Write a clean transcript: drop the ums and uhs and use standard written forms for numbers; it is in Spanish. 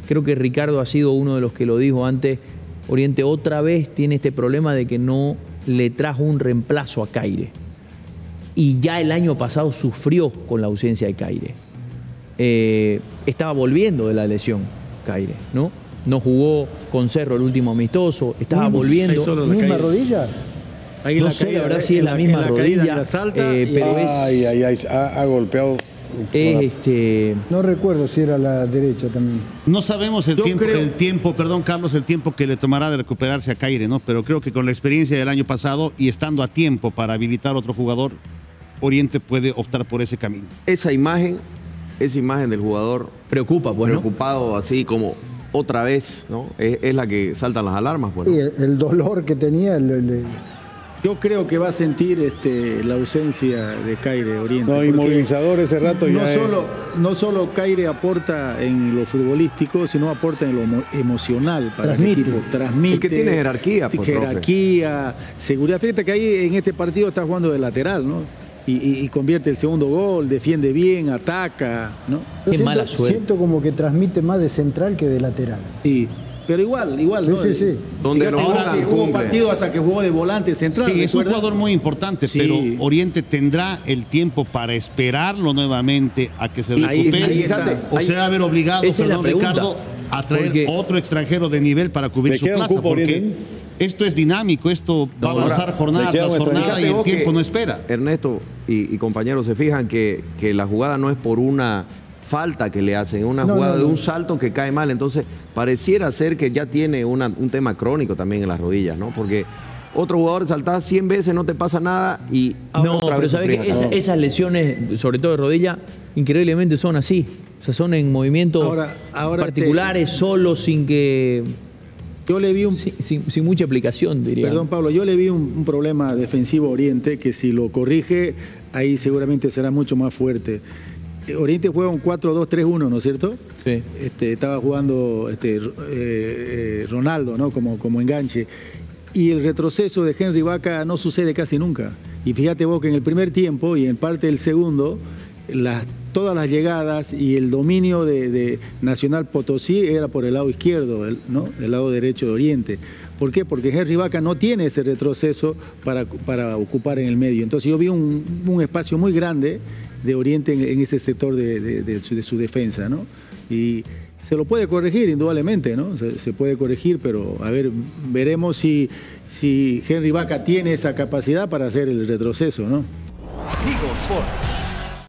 creo que Ricardo ha sido uno de los que lo dijo antes, Oriente otra vez tiene este problema de que no le trajo un reemplazo a Caire. Y ya el año pasado sufrió con la ausencia de Caire. Estaba volviendo de la lesión Caire, ¿no? No jugó con Cerro el último amistoso, estaba volviendo. ¿Misma rodilla? Ahí no sé, la verdad si es la misma rodilla, pero es... ha golpeado. No recuerdo si era la derecha también. No sabemos el tiempo, perdón Carlos, el tiempo que le tomará de recuperarse a Caire, ¿no? Pero creo que con la experiencia del año pasado y estando a tiempo para habilitar a otro jugador, Oriente puede optar por ese camino. Esa imagen del jugador preocupa, pues, preocupado, ¿no? Así como otra vez, ¿no? Es la que saltan las alarmas, pues, ¿no? Sí, el dolor que tenía. Yo creo que va a sentir la ausencia de Caire Oriente. No, inmovilizador ese rato ya. No solo Caire aporta en lo futbolístico, sino aporta en lo emocional para el equipo. Transmite. Es que tiene jerarquía, pues, jerarquía, seguridad. Fíjate que ahí en este partido está jugando de lateral, ¿no? Y convierte el segundo gol, defiende bien, ataca, ¿no? Qué mala suerte. Siento como que transmite más de central que de lateral. Sí. Pero igual, sí, ¿no? Sí. Donde no hubo partido hasta que jugó de volante central. Sí, es un jugador muy importante, sí. Pero Oriente tendrá el tiempo para esperarlo nuevamente a que se recupere. O sea, haber obligado, perdón, Ricardo, a traer otro extranjero de nivel para cubrir su plaza. Porque esto es dinámico, esto va a avanzar jornada tras jornada y el tiempo no espera. Ernesto y compañeros se fijan que la jugada no es por una falta que le hacen, una jugada de un salto que cae mal, entonces pareciera ser que ya tiene un tema crónico también en las rodillas, ¿no? Porque otro jugador saltás 100 veces, no te pasa nada y otra vez pero sabes que esas lesiones, sobre todo de rodilla, increíblemente son así, o sea, son en movimientos particulares, solos, sin que... Yo le vi sin mucha explicación, diría. Perdón, Pablo, yo le vi un problema defensivo a Oriente que si lo corrige, ahí seguramente será mucho más fuerte. Oriente juega un 4-2-3-1, ¿no es cierto? Sí. Estaba jugando Ronaldo, ¿no? Como enganche. Y el retroceso de Henry Vaca no sucede casi nunca. Y fíjate vos que en el primer tiempo y en parte del segundo, todas las llegadas y el dominio de Nacional Potosí era por el lado izquierdo, ¿no? El lado derecho de Oriente. ¿Por qué? Porque Henry Vaca no tiene ese retroceso para ocupar en el medio. Entonces yo vi un espacio muy grande de Oriente en ese sector de su defensa, ¿no? Y se lo puede corregir, indudablemente, ¿no? Se puede corregir, pero a ver, veremos si Henry Vaca tiene esa capacidad para hacer el retroceso, ¿no? Tigo Sport.